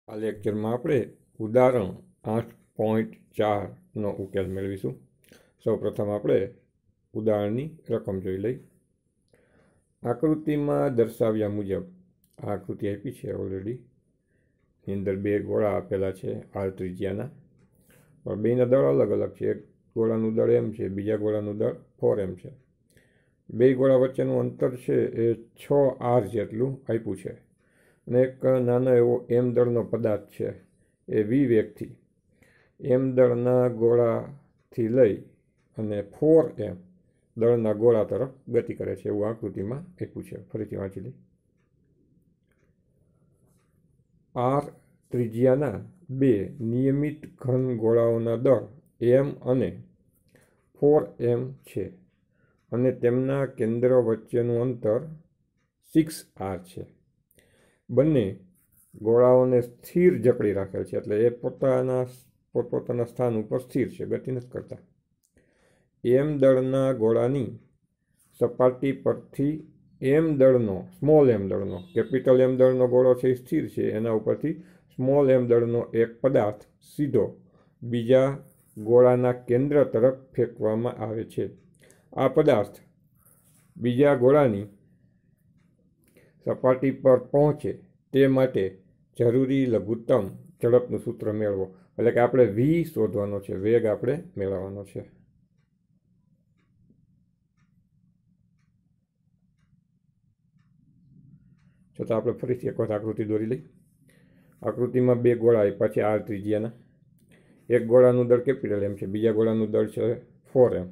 આ લેક્ચરમાં આપણે ઉદાહરણ 8.4નો ઉકેલ મેળવીશું। સૌપ્રથમ આપણે ઉદાહરણની રકમ જોઈ લઈ। આકૃતિમાં દર્શાવ્યા મુજબ આ આકૃતિ આપી છે ઓલરેડી, એની અંદર બે ગોળા આપેલા છે આર ત્રિજ્યાના, પણ બેના દળ અલગ અલગ છે। એક ગોળાનું દળ એમ છે, બીજા ગોળાનું દળ 4m છે। બે ગોળા વચ્ચેનું અંતર છે એ 6r જેટલું આપ્યું છે અને એક નાનો એવો m દળનો પદાર્થ છે એ v વેગથી m દળના ગોળાથી લઈ અને 4m દળના ગોળા તરફ ગતિ કરે છે એવું આકૃતિમાં આપ્યું છે। ફરીથી વાંચી લઈ। r ત્રિજ્યાના બે નિયમિત ઘન ગોળાઓના દળ m અને 4m છે અને તેમના કેન્દ્ર વચ્ચેનું અંતર 6r છે। બંને ગોળાઓને સ્થિર જકડી રાખેલ છે, એટલે એ પોતપોતાના સ્થાન ઉપર સ્થિર છે, ગતિ નથી કરતા। m દળના ગોળાની સપાટી પરથી સ્મોલ m દળનો કેપિટલ m દળનો ગોળો છે એ સ્થિર છે, એના ઉપરથી સ્મોલ m દળનો એક પદાર્થ સીધો બીજા ગોળાના કેન્દ્ર તરફ ફેંકવામાં આવે છે। આ પદાર્થ બીજા ગોળાની સપાટી પર પહોંચે તે માટે જરૂરી લઘુત્તમ ઝડપનું સૂત્ર મેળવો। એટલે કે આપણે v શોધવાનો છે, વેગ આપણે મેળવવાનો છે। છતાં આપણે ફરીથી એક વખત આકૃતિ દોરી લઈ। આકૃતિમાં બે ગોળા આપ્યા છે r ત્રિજ્યાના। એક ગોળાનું દળ કેપિટલ m છે, બીજા ગોળાનું દળ છે 4m।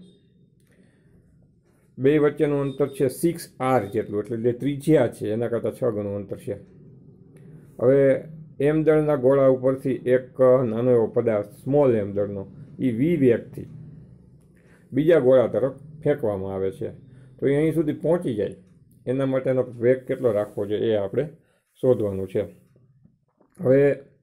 બે વચ્ચેનું અંતર છે 6r જેટલું, એટલે જે ત્રિજ્યા છે એના કરતાં 6 ગણું અંતર છે। હવે m દળના ગોળા ઉપરથી એક નાનો એવો પદાર્થ સ્મોલ m દળનો એ v વેગથી બીજા ગોળા તરફ ફેંકવામાં આવે છે, તો એ અહીં સુધી પહોંચી જાય એના માટેનો વેગ કેટલો રાખવો જોઈએ એ આપણે શોધવાનું છે। હવે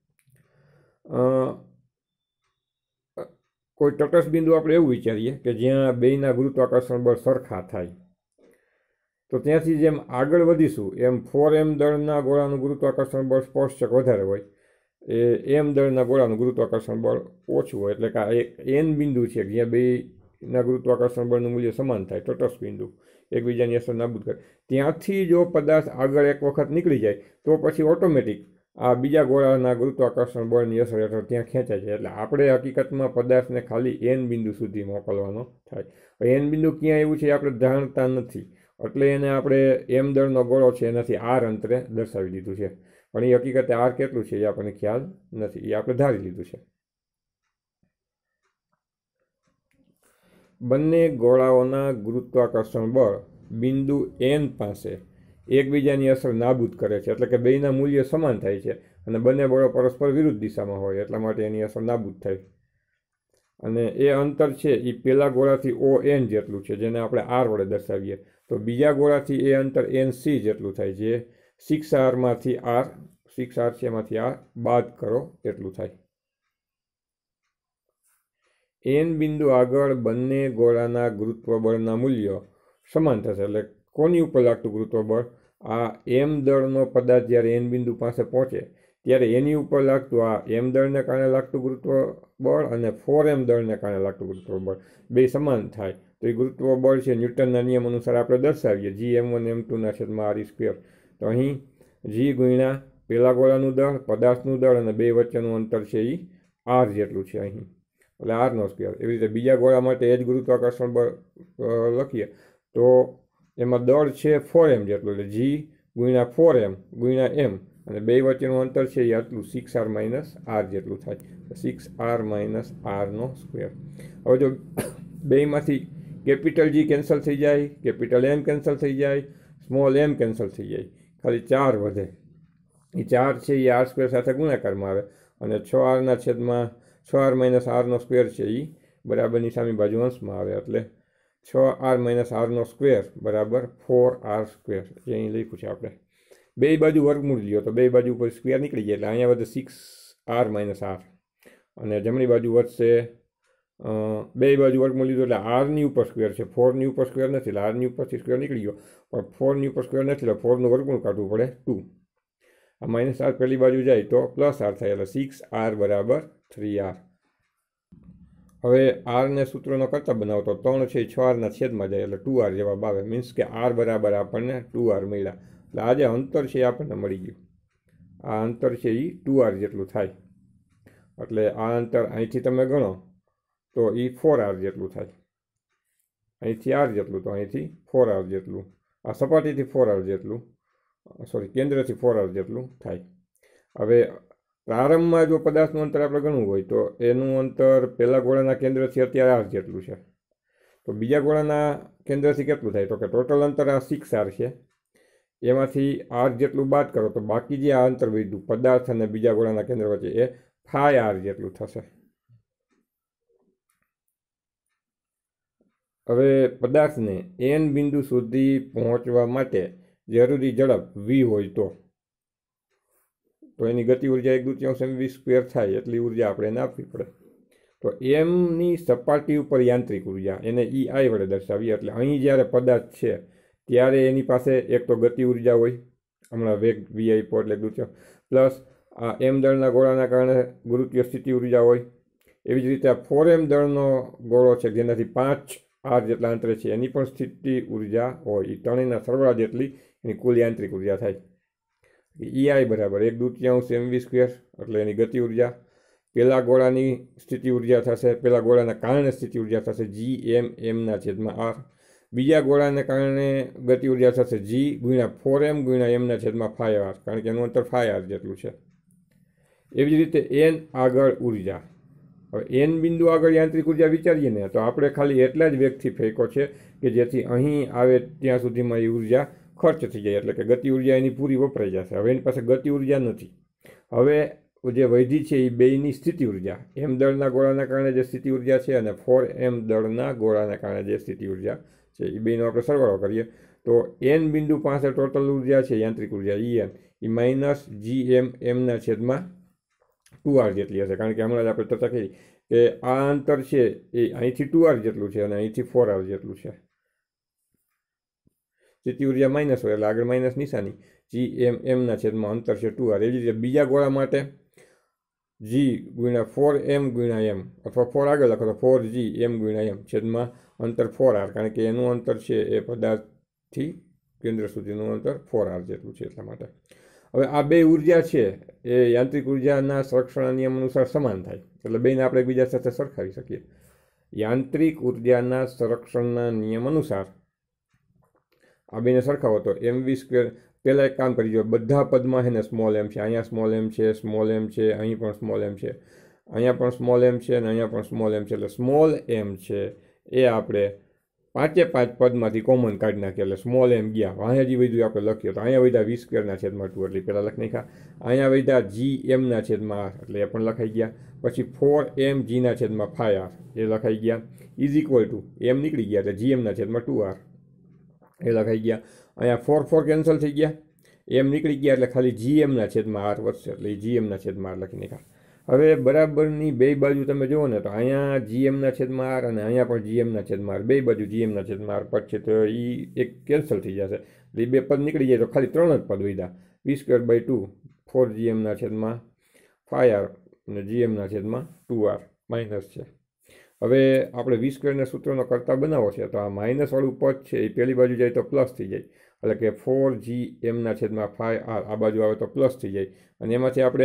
કોઈ તટસ્થ બિંદુ આપણે એવું વિચારીએ કે જ્યાં બેયના ગુરુત્વાકર્ષણ બળ સરખા થાય, તો ત્યાંથી જેમ આગળ વધીશું એમ 4m દળના ગોળાનું ગુરુત્વાકર્ષણ બળ સ્પર્શક વધારે હોય, m દળના ગોળાનું ગુરુત્વાકર્ષણ બળ ઓછું હોય, એટલે કે આ એક n બિંદુ છે જ્યાં બેયના ગુરુત્વાકર્ષણ બળનું મૂલ્ય સમાન થાય, તટસ્થ બિંદુ એકબીજાની અસર નાબૂદ કરે, ત્યાંથી જો પદાર્થ આગળ એક વખત નીકળી જાય તો પછી ઓટોમેટિક આ બીજા ગોળાના ગુરુત્વાકર્ષણ બળની અસર હેઠળ ત્યાં ખેંચાય છે। એટલે આપણે હકીકતમાં પદાર્થને ખાલી n બિંદુ સુધી મોકલવાનો થાય। n બિંદુ ક્યાં એવું છે આપણે જાણતા નથી, એટલે એને આપણે m દળનો ગોળો છે એનાથી r અંતરે દર્શાવી દીધું છે, પણ એ હકીકતે r કેટલું છે એ આપણને ખ્યાલ નથી, એ આપણે ધારી લીધું છે। બંને ગોળાઓના ગુરુત્વાકર્ષણ બળ બિંદુ n પાસે એકબીજાની અસર નાબૂદ કરે છે, એટલે કે બેયના મૂલ્ય સમાન થાય છે અને બંને બળો પરસ્પર વિરુદ્ધ દિશામાં હોય એટલા માટે એની અસર નાબૂદ થાય। અને એ અંતર છે એ પેલા ગોળાથી ON જેટલું છે, જેને આપણે r વડે દર્શાવીએ, તો બીજા ગોળાથી એ અંતર NC જેટલું થાય, જે 6r છે એમાંથી r બાદ કરો એટલું થાય। n બિંદુ આગળ બંને ગોળાના ગુરુત્વ બળના મૂલ્યો સમાન થશે, એટલે કોની ઉપર લાગતું ગુરુત્વ બળ? આ m દળનો પદાર્થ જ્યારે n બિંદુ પાસે પહોંચે ત્યારે એની ઉપર લાગતું આ m દળને કારણે લાગતું ગુરુત્વ બળ અને 4m દળને કારણે લાગતું ગુરુત્વ બળ બે સમાન થાય, તો એ ગુરુત્વ બળ છે ન્યૂટનના નિયમ અનુસાર આપણે દર્શાવીએ G(m1m2)/r²। તો અહીં g ગુણ્યા પેલા ગોળાનું દળ, પદાર્થનું દળ અને બે વચ્ચેનું અંતર છે એ r જેટલું છે અહીં, એટલે r²। એવી રીતે બીજા ગોળા માટે એ જ ગુરુત્વાકર્ષણ બળ લખીએ તો એમાં દળ છે 4m જેટલું, એટલે g ગુણ્યા 4m ગુણ્યા m, અને બે વચ્ચેનું અંતર છે એ આટલું 6r - r જેટલું થાય, 6r - r²। હવે જો બેમાંથી કેપિટલ G કેન્સલ થઈ જાય, કેપિટલ M કેન્સલ થઈ જાય, સ્મોલ m કેન્સલ થઈ જાય, ખાલી 4 વધે, એ 4 છે એ r² સાથે ગુણાકારમાં આવે અને 6r - r² છે એ બરાબરની સામી બાજુ અંશમાં આવે, એટલે 6r - r² બરાબર 4r², જે અહીં લખ્યું છે આપણે। બે બાજુ વર્ગમૂળ લ્યો તો બે બાજુ ઉપર સ્ક્વેર નીકળી જાય, એટલે અહીંયા વધે 6r - r, અને જમણી બાજુ વધશે બે બાજુ વર્ગમૂળ લીધું એટલે r ની ઉપર સ્ક્વેર છે, 4ની ઉપર સ્ક્વેર નથી, એટલે r ની ઉપરથી સ્ક્વેર નીકળી ગયો, પણ 4ની ઉપર સ્ક્વેર નથી એટલે 4નું વર્ગમૂળ કાઢવું પડે 2, આ -r પેલી બાજુ જાય તો +r થાય, એટલે 6r બરાબર 3r. હવે આરને સૂત્રનો કરતા બનાવો તો 3 છે 6rના છેદમાં જાય એટલે 2r જવાબ આવે. મીન્સ કે r બરાબર આપણને 2r મળ્યા. એટલે આ જે અંતર છે એ આપણને મળી ગયું. આ અંતર છે એ 2r જેટલું થાય. એટલે આ અંતર અહીંથી તમે ગણો તો એ 4r જેટલું થાય. અહીંથી r જેટલું તો અહીંથી 4r જેટલું. આ સપાટીથી 4r જેટલું, સોરી કેન્દ્રથી 4r જેટલું થાય. હવે પ્રારંભમાં જો પદાર્થનું અંતર આપણે ગણવું હોય તો એનું અંતર પહેલા ગોળાના કેન્દ્રથી અત્યારે r જેટલું છે. તો બીજા ગોળાના કેન્દ્રથી કેટલું થાય? તો કે ટોટલ અંતર આ 6r છે. એમાંથી r જેટલું બાદ કરો તો બાકી જે આ અંતર વધ્યું પદાર્થ અને બીજા ગોળાના કેન્દ્ર વચ્ચે એ 5r જેટલું થશે. હવે પદાર્થને n બિંદુ સુધી પહોંચવા માટે જરૂરી ઝડપ v હોય તો એની ગતિ ઉર્જા 1/2 mv² થાય એટલી ઉર્જા આપણે એને આપવી પડે. તો એમની સપાટી ઉપર યાંત્રિક ઉર્જા એને EI વડે દર્શાવીએ. એટલે અહીં જ્યારે પદાર્થ છે ત્યારે એની પાસે એક તો ગતિ ઉર્જા હોય, હમણાં વેગ v આપ્યો એટલે 1/2, પ્લસ આ m દળના ગોળાના કારણે ગુરુત્વીય સ્થિતિ ઉર્જા હોય. એવી જ રીતે આ 4m દળનો ગોળો છે જેનાથી 5r જેટલા અંતરે છે એની પણ સ્થિતિ ઉર્જા હોય. એ ત્રણેયના સરવાળા જેટલી એની કુલ યાંત્રિક ઉર્જા થાય. EI બરાબર 1/2 mv², એટલે એની ગતિ ઉર્જા. પહેલા ગોળાની સ્થિતિ ઉર્જા થશે, પહેલા ગોળાના કારણે સ્થિતિ ઉર્જા થશે Gm/r. બીજા ગોળાને કારણે ગતિ ઉર્જા થશે G × 4m × m/5r, કારણ કે એનું અંતર 5r જેટલું છે. એવી જ રીતે n આગળ ઉર્જા. હવે n બિંદુ આગળ યાંત્રિક ઉર્જા વિચારીએ ને તો આપણે ખાલી એટલા જ વેગથી ફેંકો છે કે જેથી અહીં આવે ત્યાં સુધીમાં એ ઉર્જા ખર્ચ થઈ જાય, એટલે કે ગતિ ઉર્જા એની પૂરી વપરાઈ જશે. હવે એની પાસે ગતિ ઉર્જા નથી. હવે જે વૈધી છે એ બેયની સ્થિતિ ઉર્જા, m દળના ગોળાના કારણે જે સ્થિતિ ઉર્જા છે અને 4m દળના ગોળાના કારણે જે સ્થિતિ ઉર્જા છે એ બેનો આપણે સરવાળો કરીએ તો n બિંદુ પાસે ટોટલ ઉર્જા છે યાંત્રિક ઉર્જા En એ -Gm/m/2r જેટલી હશે. કારણ કે હમણાં જ આપણે ચર્ચા કરી કે આ અંતર છે એ અહીંથી 2r જેટલું છે અને અહીંથી 4r જેટલું છે. સ્થિતિ ઉર્જા માઇનસ હોય એટલે આગળ માઇનસ નિશાની. Gm/m અંતર છે 2r. એવી રીતે બીજા ગોળા માટે G × 4m × m, અથવા 4 આગળ લખો તો 4Gm × m છેદમાં અંતર 4r, કારણ કે એનું અંતર છે એ પદાર્થથી કેન્દ્ર સુધીનું અંતર 4r જેટલું છે એટલા માટે. હવે આ બે ઉર્જા છે એ યાંત્રિક ઉર્જાના સંરક્ષણના નિયમ અનુસાર સમાન થાય, એટલે બેને આપણે એકબીજા સાથે સરખાવી શકીએ. યાંત્રિક ઉર્જાના સંરક્ષણના નિયમ અનુસાર આ બેને સરખાવો તો mv². પહેલાં એક કામ કરી જો, બધા પદમાં છે ને સ્મોલ m છે. અહીંયા સ્મોલ m છે, સ્મોલ m છે, અહીં પણ સ્મોલ m છે, અહીંયા પણ સ્મોલ m છે અને અહીંયા પણ સ્મોલ m છે. એટલે સ્મોલ m છે એ આપણે 5 પદમાંથી કોમન કાઢી નાખીએ એટલે સ્મોલ m ગયા. અહીંયા જે વધ્યું આપણે લખીએ તો અહીંયા વધ્યા v²/2 એટલે પહેલાં લખી નાખ્યા. અહીંયા વધ્યા Gm/r એટલે એ પણ લખાઈ ગયા. પછી 4m G/5r એ લખાઈ ગયા. ઇઝ ઇક્વલ ટુ m નીકળી ગયા એટલે Gm/2r એ લખાઈ ગયા. અહીંયા 4 કેન્સલ થઈ ગયા, m નીકળી ગયા એટલે ખાલી Gm/r વધશે એટલે Gm/r લખી નાખ્યા. હવે બરાબરની બે બાજુ તમે જુઓ ને તો અહીંયા Gm/r અને અહીંયા પણ Gm/r, બે બાજુ Gm/r પદ છે તો એ એક કેન્સલ થઈ જશે એટલે એ બે પદ નીકળી જાય તો ખાલી 3 જ પદ વધ્યા. v²/2 4Gm/5r અને Gm/2r માઇનસ છે. હવે આપણે v²ને સૂત્રનો કરતા બનાવો છે તો આ માઇનસવાળું પદ છે એ પહેલી બાજુ જાય તો પ્લસ થઈ જાય, એટલે કે 4Gm/5r આ બાજુ આવે તો પ્લસ થઈ જાય. અને એમાંથી આપણે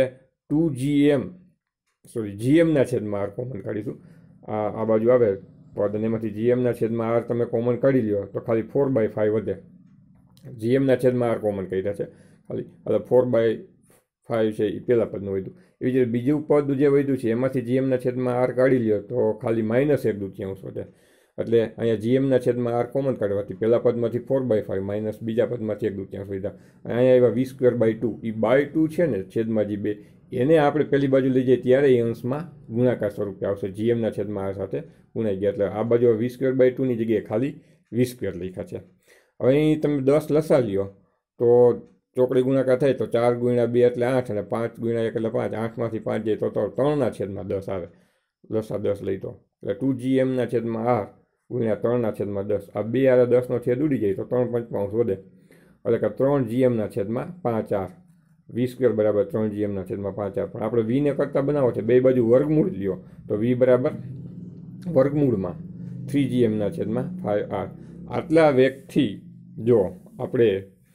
Gm/r કોમન કાઢીશું. આ બાજુ આવે પદ અને એમાંથી Gm/r તમે કોમન કાઢી લ્યો તો ખાલી 4/5 વધે. Gm/r કોમન કાઢ્યા છે ખાલી, એટલે 4/5 છે એ પહેલા પદનું વધ્યું. એવી જ રીતે બીજું પદ જે વધ્યું છે એમાંથી Gm/r કાઢી લ્યો તો ખાલી -1/2 વધે. એટલે અહીંયા Gm/r કોમન કાઢવાથી પહેલા પદમાંથી 4/5 માઇનસ બીજા પદમાંથી 1/2 વધ્યા. અને અહીંયા આવ્યા v²/2. એ બાય 2 છે ને છેદમાં જે 2 એને આપણે પહેલી બાજુ લઈ જઈએ ત્યારે એ અંશમાં ગુણાકાર સ્વરૂપે આવશે. Gm/r સાથે ગુણાઈ ગયા એટલે આ બાજુ v²/2 ની જગ્યાએ ખાલી v² લખ્યા છે. હવે અહીં તમે 10 લસા લ્યો તો ચોકડી ગુણાકાર થાય તો 4 × 2 એટલે 8 અને 5 × 1 એટલે 5. 8માંથી 5 જાય તો 3/10 આવે. લસા 10 લઈ તો એટલે 2Gm/r × 3/10. આ 2 10નો છેદ ઉડી જાય તો 3/5 વધે એટલે કે 3Gm/5r v² બરાબર 3gm/5r. પણ આપણે vને કરતાં બનાવો છે, બે બાજુ વર્ગમૂળ લ્યો તો v બરાબર વર્ગમૂળમાં 3gm/5r. આટલા વેગથી જો આપણે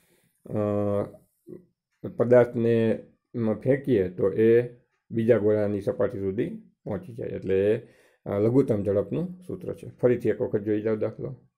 પદાર્થને ફેંકીએ તો એ બીજા ગોળાની સપાટી સુધી પહોંચી જાય. એટલે એ લઘુત્તમ ઝડપનું સૂત્ર છે. ફરીથી એક વખત જોઈ જાઓ દાખલો.